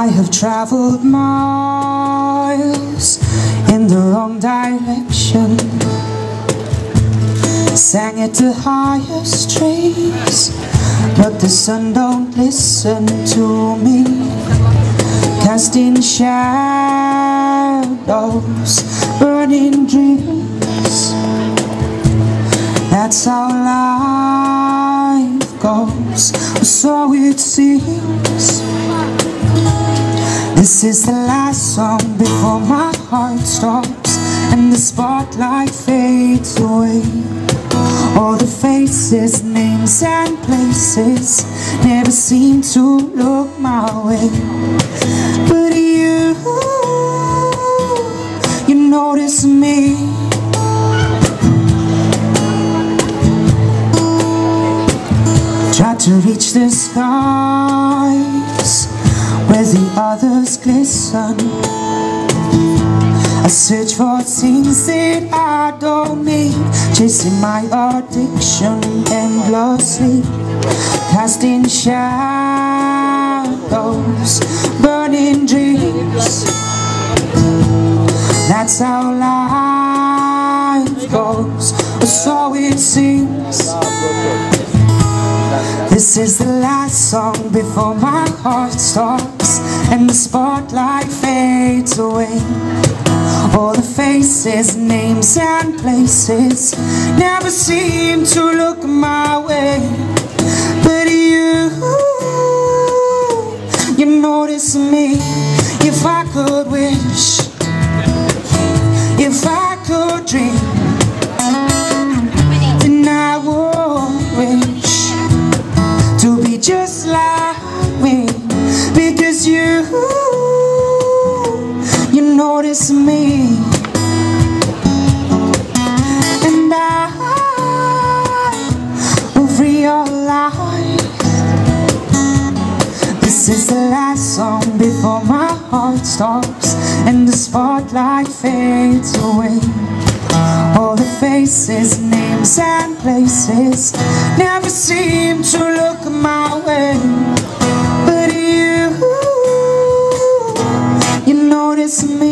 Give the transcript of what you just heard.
I have traveled miles in the wrong direction, sang it to higher trees, but the sun don't listen to me. Casting shadows, burning dreams, that's how life goes, so it seems. This is the last song before my heart stops and the spotlight fades away. All the faces, names and places never seem to look my way. But you notice me. Try to reach the skies where the others glisten. I search for things that I don't need, chasing my addiction endlessly, casting shadows, burning dreams. That's how life goes, so it seems. This is the last song before my heart stops and the spotlight fades away. All the faces, names and places never seem to look my way. But you notice me. If I could wish, if I could dream, then I would wish to be just like me. Because you notice me, and I will realize this is the last song before my heart stops and the spotlight fades away. All the faces, names and places never seem to look my way. But you notice me.